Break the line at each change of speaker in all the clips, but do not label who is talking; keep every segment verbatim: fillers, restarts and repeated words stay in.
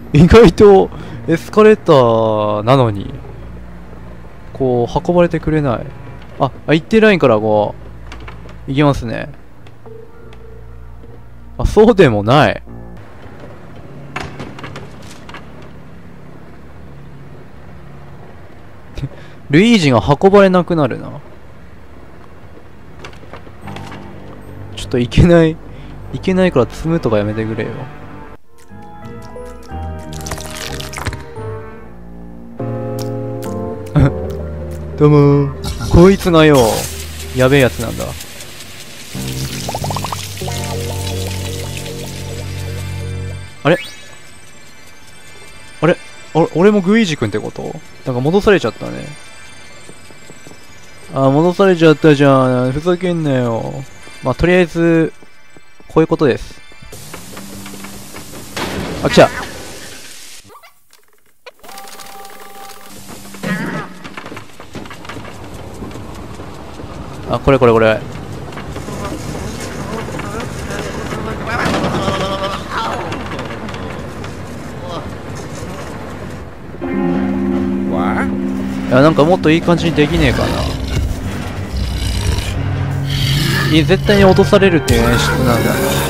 意外とエスカレーターなのにこう運ばれてくれない。あ、あ、一定ラインからこう行きますね。あ、そうでもない。ルイージが運ばれなくなるな。ちょっといけないいけないから積むとかやめてくれよ。どうもー、こいつがよやべえやつなんだ。あれあれあれ、俺もグイージ君ってこと？なんか戻されちゃったね。あー、戻されちゃったじゃん。ふざけんなよ。まあ、とりあえずこういうことです。あ、来た。あ、これこれこれ。いや、なんかもっといい感じにできねえかな。いや、絶対に落とされるっていう演出なんだな。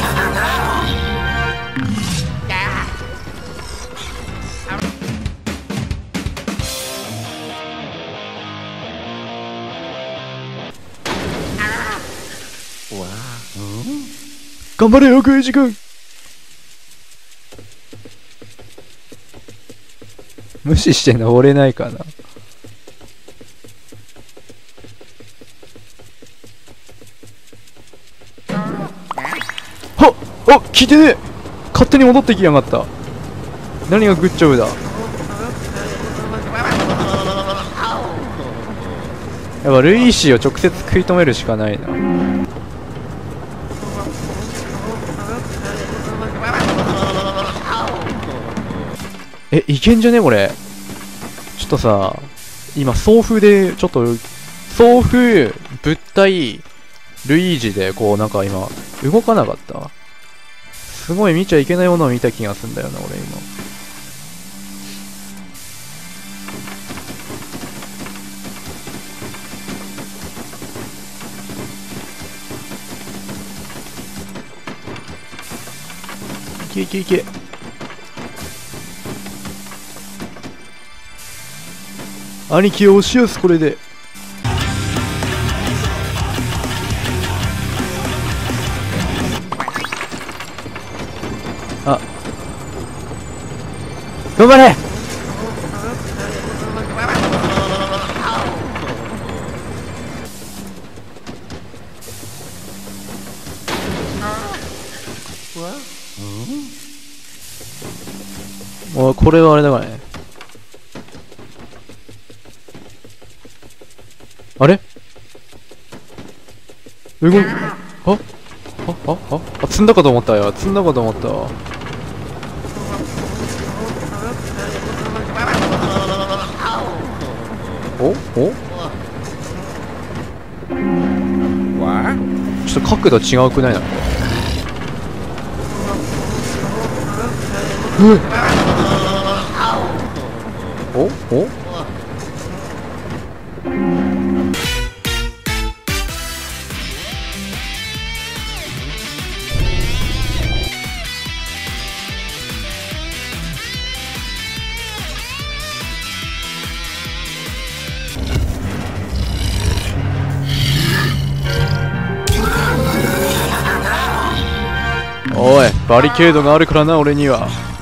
頑張れよ、グイージ君。無視して登れないかな。はっ、あ、聞いてねえ。勝手に戻ってきやがった。何がグッジョブだ。やっぱルイーシーを直接食い止めるしかないな。え、いけんじゃねこれ。ちょっとさ、今送風でちょっと送風物体ルイージでこうなんか今動かなかった。すごい見ちゃいけないものを見た気がするんだよな俺今。いけいけいけ。兄貴を押し寄すこれで。あ、頑張れ。もうこれはあれだからね。あれ動く。あああああ、積んだかと思ったよ。積んだかと思ったわ。おおちょっと角度違うくないなんか。うんおおおい、バリケードがあるからな俺には。